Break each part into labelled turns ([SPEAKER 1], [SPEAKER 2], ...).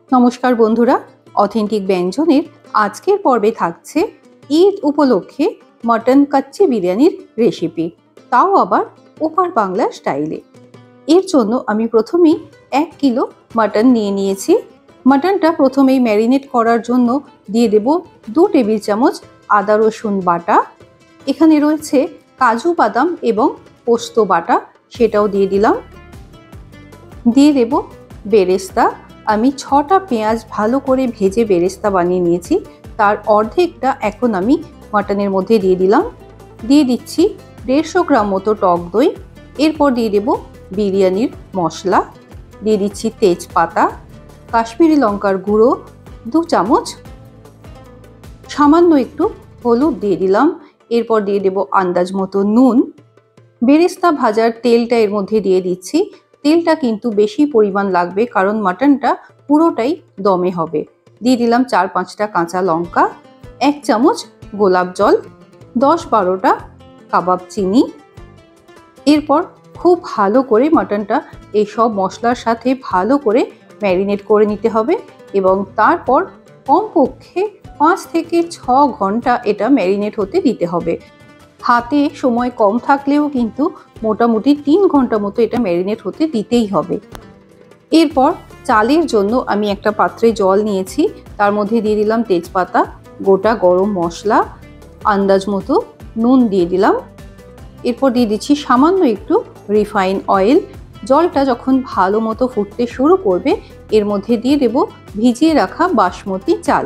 [SPEAKER 1] নমস্কার বন্ধুরা, অথেন্টিক ব্যঞ্জনের আজকের পর্বে থাকছে ঈদ উপলক্ষে মটন কাচ্চি বিরিয়ানির রেসিপি, তাও আবার ওপার বাংলা স্টাইলে। এর জন্য আমি প্রথমেই 1 কিলো মটন নিয়ে নিয়েছি। মটনটা প্রথমেই ম্যারিনেট করার জন্য দিয়ে দেব 2 টেবিল চামচ আদা রসুন বাটা। এখানে রয়েছে কাজু বাদাম এবং পোস্ত বাটা, সেটাও দিয়ে দিলাম। দিয়ে দেব বেরেস্তা। আমি 6টা পেঁয়াজ ভালো করে ভেজে বেরেস্তা বানিয়ে নিয়েছি, তার অর্ধেকটা এখন আমি মাটনের মধ্যে দিয়ে দিলাম। দিয়ে দিচ্ছি 150 গ্রাম মতো টক দই। এরপর দিয়ে দেব বিরিয়ানির মশলা, দিয়ে দিচ্ছি তেজপাতা, কাশ্মীরি লঙ্কার গুঁড়ো 2 চামচ, সামান্য একটু হলুদ দিয়ে দিলাম। এরপর দিয়ে দেব আন্দাজ মতো নুন। বেরেস্তা ভাজার তেলটা এর মধ্যে দিয়ে দিচ্ছি। তেলটা কিন্তু বেশি পরিমাণ লাগবে, কারণ মাটনটা পুরোটাই দমে হবে। দিয়ে দিলাম 4-5টা কাঁচা লঙ্কা, 1 চামচ গোলাপ জল, 10-12টা কাবাব চিনি। এরপর খুব ভালো করে মাটনটা এই সব মশলার সাথে ভালো করে ম্যারিনেট করে নিতে হবে এবং তারপর কমপক্ষে 5 থেকে 6 ঘন্টা এটা ম্যারিনেট হতে দিতে হবে। হাতে সময় কম থাকলেও কিন্তু মোটামুটি 3 ঘন্টা মতো এটা ম্যারিনেট হতে দিতেই হবে। এরপর চালের জন্য আমি একটা পাত্রে জল নিয়েছি, তার মধ্যে দিয়ে দিলাম তেজপাতা, গোটা গরম মশলা, আন্দাজ মতো নুন দিয়ে দিলাম। এরপর দিয়ে দিচ্ছি সামান্য একটু রিফাইন অয়েল। জলটা যখন ভালো মতো ফুটতে শুরু করবে, এর মধ্যে দিয়ে দেব ভিজিয়ে রাখা বাসমতি চাল।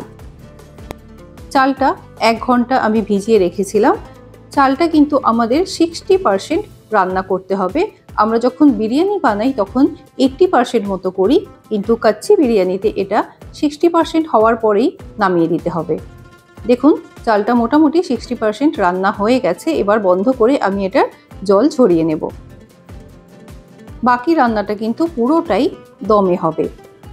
[SPEAKER 1] চালটা 1 ঘন্টা আমি ভিজিয়ে রেখেছিলাম। চালটা কিন্তু আমাদের 60% রান্না করতে হবে। আমরা যখন বিরিয়ানি বানাই তখন 80% মতো করি, কিন্তু কাচ্চি বিরিয়ানিতে এটা 60% হওয়ার পরেই নামিয়ে দিতে হবে। দেখুন চালটা মোটামুটি 60% রান্না হয়ে গেছে। এবার বন্ধ করে আমি এটার জল ঝরিয়ে নেব। বাকি রান্নাটা কিন্তু পুরোটাই দমে হবে।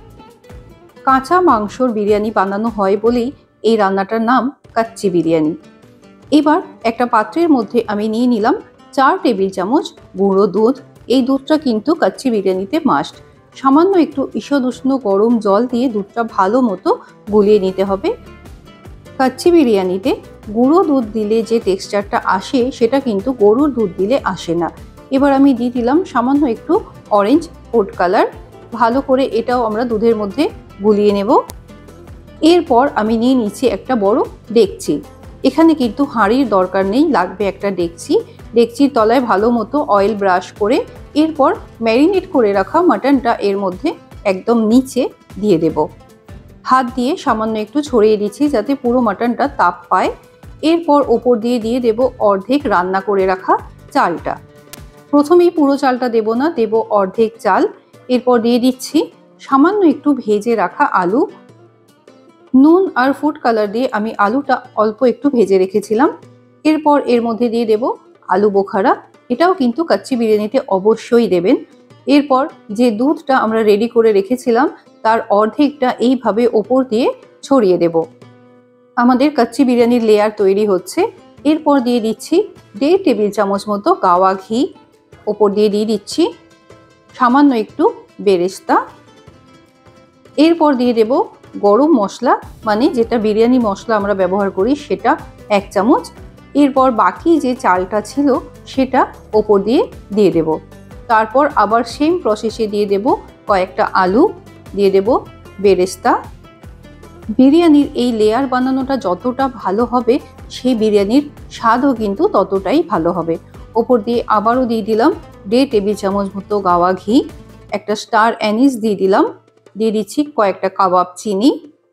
[SPEAKER 1] কাঁচা মাংসর বিরিয়ানি বানানো হয় বলেই এই রান্নাটার নাম কাচ্চি বিরিয়ানি। এবার একটা পাত্রের মধ্যে আমি নিয়ে নিলাম 4 টেবিল চামচ গুঁড়ো দুধ। এই দুধটা কিন্তু কাচ্চি বিরিয়ানিতে মাস্ট। সামান্য একটু ঈষৎ উষ্ণ গরম জল দিয়ে দুধটা ভালো মতো গুলিয়ে নিতে হবে। কাচ্চি বিরিয়ানিতে গুঁড়ো দুধ দিলে যে টেক্সচারটা আসে, সেটা কিন্তু গরুর দুধ দিলে আসে না। এবার আমি দিয়ে দিলাম সামান্য একটু অরেঞ্জ ফুড কালার। ভালো করে এটাও আমরা দুধের মধ্যে গুলিয়ে নেব। এরপর আমি নিয়ে নিচ্ছি একটা বড় ডেকচি। এখানে কিন্তু হাঁড়ির দরকার নেই, লাগবে একটা ডেকচি। ডেকচির তলায় ভালো মতো অয়েল ব্রাশ করে এরপর ম্যারিনেট করে রাখা মাটনটা এর মধ্যে একদম নিচে দিয়ে দেব। হাত দিয়ে সামান্য একটু ছড়িয়ে দিচ্ছি যাতে পুরো মাটনটা তাপ পায়। এরপর ওপর দিয়ে দিয়ে দেব অর্ধেক রান্না করে রাখা চালটা। প্রথমেই পুরো চালটা দেব না, দেব অর্ধেক চাল। এরপর দিয়ে দিচ্ছি সামান্য একটু ভেজে রাখা আলু। নুন আর ফুড কালার দিয়ে আমি আলুটা অল্প একটু ভেজে রেখেছিলাম। এরপর এর মধ্যে দিয়ে দেব আলু বোখারা। এটাও কিন্তু কাচ্চি বিরিয়ানিতে অবশ্যই দেবেন। এরপর যে দুধটা আমরা রেডি করে রেখেছিলাম তার অর্ধেকটা এইভাবে ওপর দিয়ে ছড়িয়ে দেব। আমাদের কাচ্চি বিরিয়ানির লেয়ার তৈরি হচ্ছে। এরপর দিয়ে দিচ্ছি 1.5 টেবিল চামচ মতো গাওয়া ঘি। ওপর দিয়ে দিয়ে দিচ্ছি সামান্য একটু বেরেস্তা। এরপর দিয়ে দেব গরম মশলা, মানে যেটা বিরিয়ানি মশলা আমরা ব্যবহার করি সেটা 1 চামচ। এরপর বাকি যে চালটা ছিল সেটা ওপর দিয়ে দিয়ে দেব। তারপর আবার সেম প্রসেসে দিয়ে দেব কয়েকটা আলু, দিয়ে দেব বেরেস্তা। বিরিয়ানির এই লেয়ার বানানোটা যতটা ভালো হবে, সেই বিরিয়ানির স্বাদও কিন্তু ততটাই ভালো হবে। ওপর দিয়ে আবারও দিয়ে দিলাম 1.5 টেবিল চামচ মতো গাওয়া ঘি, একটা স্টার অ্যানিস দিয়ে দিলাম, দিয়ে দিচ্ছি কয়েকটা কাবাব চিনি,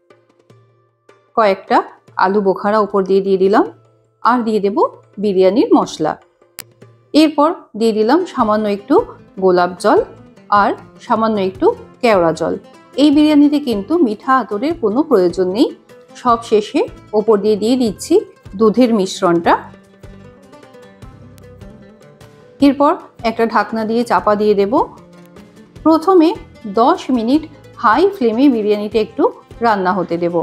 [SPEAKER 1] কয়েকটা আলু বোখারা ওপর দিয়ে দিয়ে দিলাম, আর দিয়ে দেব বিরিয়ানির মশলা। এরপর দিয়ে দিলাম সামান্য একটু গোলাপ জল আর সামান্য একটু কেওড়া জল। এই বিরিয়ানিতে কিন্তু মিঠা আতরের কোনো প্রয়োজন নেই। সব শেষে ওপর দিয়ে দিয়ে দিচ্ছি দুধের মিশ্রণটা। এরপর একটা ঢাকনা দিয়ে চাপা দিয়ে দেব। প্রথমে 10 মিনিট হাই ফ্লেমে বিরিয়ানিটা একটু রান্না হতে দেব।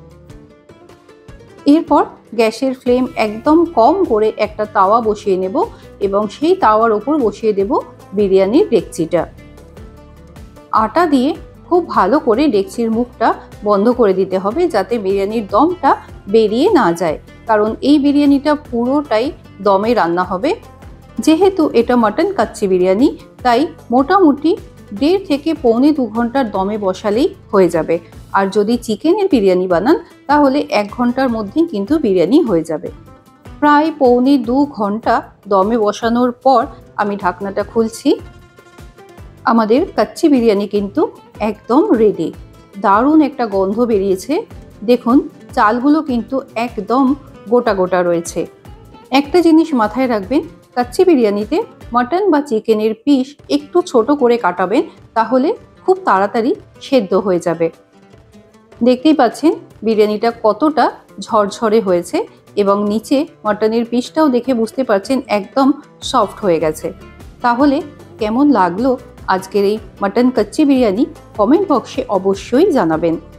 [SPEAKER 1] এরপর গ্যাসের ফ্লেম একদম কম করে একটা তাওয়া বসিয়ে নেব এবং সেই তাওয়ার ওপর বসিয়ে দেব বিরিয়ানির ডেকচিটা। আটা দিয়ে খুব ভালো করে ডেকচির মুখটা বন্ধ করে দিতে হবে যাতে বিরিয়ানির দমটা বেরিয়ে না যায়, কারণ এই বিরিয়ানিটা পুরোটাই দমে রান্না হবে। যেহেতু এটা মাটন কাচ্চি বিরিয়ানি, তাই মোটামুটি 1.5 থেকে 1.25 ঘন্টার দমে বসালেই হয়ে যাবে। আর যদি চিকেনের বিরিয়ানি বানান তাহলে 1 ঘন্টার মধ্যেই কিন্তু বিরিয়ানি হয়ে যাবে। প্রায় 1.25 ঘন্টা দমে বসানোর পর আমি ঢাকনাটা খুলছি। আমাদের কাচ্চি বিরিয়ানি কিন্তু একদম রেডি। দারুণ একটা গন্ধ বেরিয়েছে। দেখুন চালগুলো কিন্তু একদম গোটা গোটা রয়েছে। একটা জিনিস মাথায় রাখবেন, কাচ্চি বিরিয়ানিতে মাটন বা চিকেনের পিস একটু ছোট করে কাটাবেন, তাহলে খুব তাড়াতাড়ি সেদ্ধ হয়ে যাবে। দেখতেই পাচ্ছেন বিরিয়ানিটা কতটা ঝরঝরে হয়েছে এবং নিচে মাটনের পিসটাও দেখে বুঝতে পারছেন একদম সফট হয়ে গেছে। তাহলে কেমন লাগলো আজকের এই মাটন কাচ্চি বিরিয়ানি কমেন্ট বক্সে অবশ্যই জানাবেন।